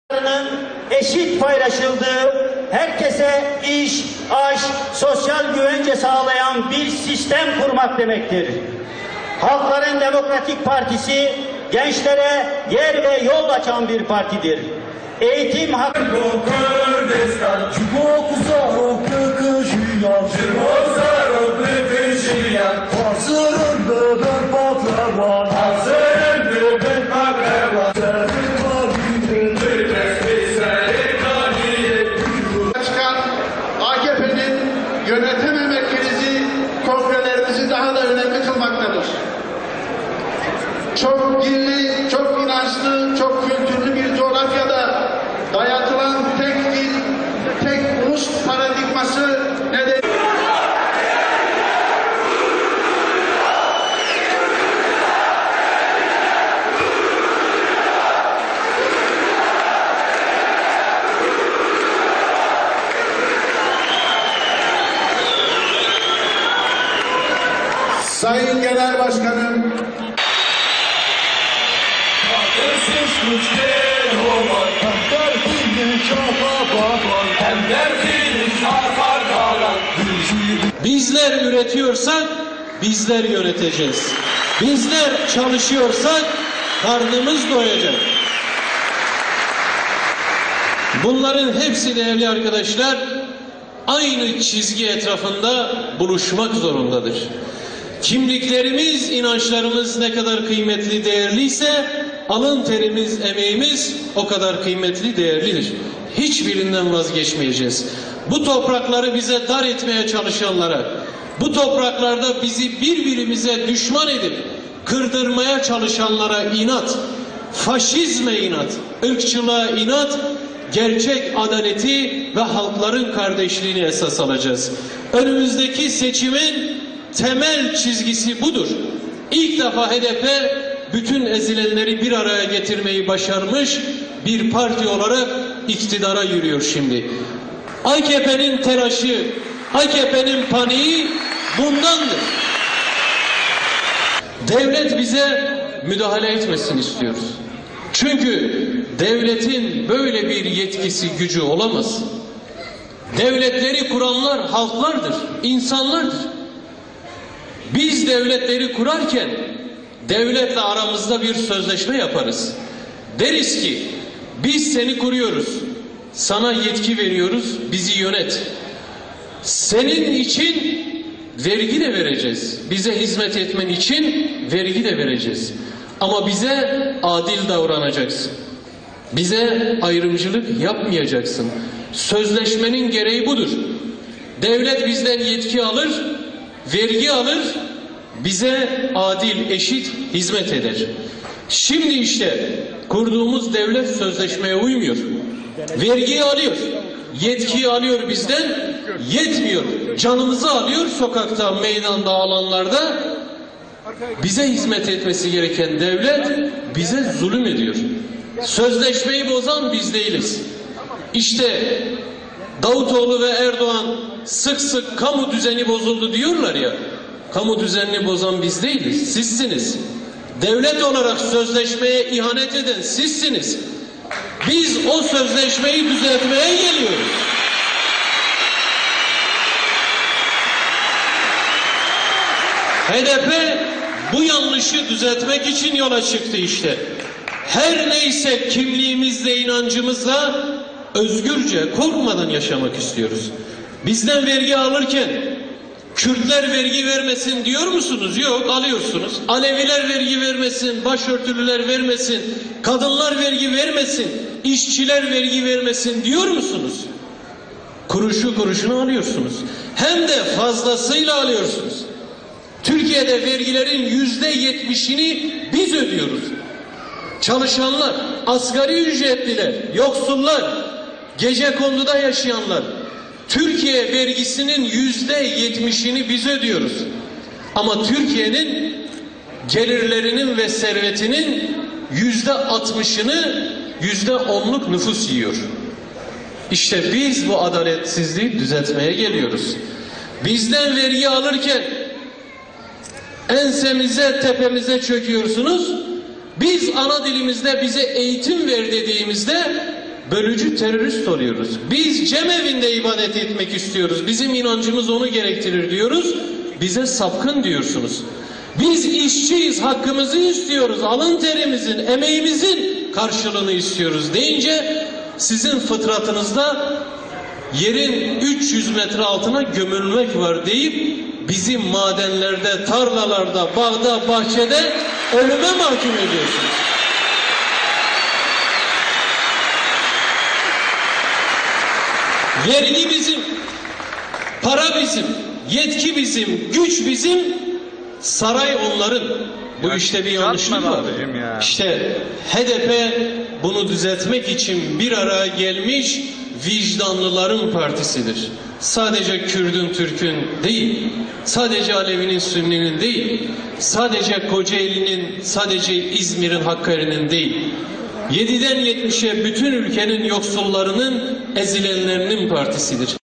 eşit paylaşıldığı, herkese iş, aş, sosyal güvence sağlayan bir sistem kurmak demektir. Halkların Demokratik Partisi, gençlere yer ve yol açan bir partidir. Eğitim hakkı... Yönetememe krizi kongrelerimizi daha da önemli kılmaktadır. Çok dilli, çok inançlı, çok kültürlü bir coğrafyada dayatılan tek dil, tek ulus paradigması nedeniyle Sayın Genel Başkanım, bizler üretiyorsak bizler yöneteceğiz. Bizler çalışıyorsak karnımız doyacak. Bunların hepsi değerli arkadaşlar aynı çizgi etrafında buluşmak zorundadır. Kimliklerimiz, inançlarımız ne kadar kıymetli, değerliyse alın terimiz, emeğimiz o kadar kıymetli, değerlidir. Hiçbirinden vazgeçmeyeceğiz. Bu toprakları bize dar etmeye çalışanlara, bu topraklarda bizi birbirimize düşman edip kırdırmaya çalışanlara inat, faşizme inat, ırkçılığa inat, gerçek adaleti ve halkların kardeşliğini esas alacağız. Önümüzdeki seçimin temel çizgisi budur. İlk defa HDP bütün ezilenleri bir araya getirmeyi başarmış bir parti olarak iktidara yürüyor şimdi. AKP'nin telaşı, AKP'nin paniği bundandır. Devlet bize müdahale etmesini istiyoruz. Çünkü devletin böyle bir yetkisi, gücü olamaz. Devletleri kuranlar halklardır, insanlardır. Biz devletleri kurarken devletle aramızda bir sözleşme yaparız. Deriz ki biz seni kuruyoruz, sana yetki veriyoruz, bizi yönet. Senin için vergi de vereceğiz. Bize hizmet etmen için vergi de vereceğiz. Ama bize adil davranacaksın. Bize ayrımcılık yapmayacaksın. Sözleşmenin gereği budur. Devlet bizden yetki alır, vergi alır, bize adil, eşit hizmet eder. Şimdi işte kurduğumuz devlet sözleşmeye uymuyor. Vergiyi alıyor, yetkiyi alıyor bizden, yetmiyor. Canımızı alıyor sokakta, meydanda, alanlarda. Bize hizmet etmesi gereken devlet bize zulüm ediyor. Sözleşmeyi bozan biz değiliz. İşte Davutoğlu ve Erdoğan sık sık kamu düzeni bozuldu diyorlar ya. Kamu düzenini bozan biz değiliz, sizsiniz. Devlet olarak sözleşmeye ihanet eden sizsiniz. Biz o sözleşmeyi düzeltmeye geliyoruz. HDP bu yanlışı düzeltmek için yola çıktı işte. Her neyse kimliğimizle, inancımızla özgürce, korkmadan yaşamak istiyoruz. Bizden vergi alırken Kürtler vergi vermesin diyor musunuz? Yok, alıyorsunuz. Aleviler vergi vermesin, başörtülüler vermesin, kadınlar vergi vermesin, işçiler vergi vermesin diyor musunuz? Kuruşu kuruşuna alıyorsunuz. Hem de fazlasıyla alıyorsunuz. Türkiye'de vergilerin %70'ini biz ödüyoruz. Çalışanlar, asgari ücretliler, yoksullar, gecekonduda yaşayanlar, Türkiye vergisinin %70'ini biz ödüyoruz. Ama Türkiye'nin gelirlerinin ve servetinin %60'ını %10'luk nüfus yiyor. İşte biz bu adaletsizliği düzeltmeye geliyoruz. Bizden vergi alırken ensemize, tepemize çöküyorsunuz. Biz ana dilimizde bize eğitim ver dediğimizde bölücü terörist oluyoruz. Biz cemevinde ibadet etmek istiyoruz. Bizim inancımız onu gerektirir diyoruz. Bize sapkın diyorsunuz. Biz işçiyiz, hakkımızı istiyoruz. Alın terimizin, emeğimizin karşılığını istiyoruz deyince sizin fıtratınızda yerin 300 metre altına gömülmek var deyip bizim madenlerde, tarlalarda, bağda, bahçede ölüme mahkum ediyorsunuz. Vergi bizim, para bizim, yetki bizim, güç bizim, saray onların. Bu işte bir yanlışlık var. İşte HDP bunu düzeltmek için bir araya gelmiş vicdanlıların partisidir. Sadece Kürdün, Türk'ün değil, sadece Alevinin, Sünni'nin değil, sadece Kocaeli'nin, sadece İzmir'in, Hakkari'nin değil, 7'den 70'e bütün ülkenin yoksullarının, ezilenlerinin partisidir.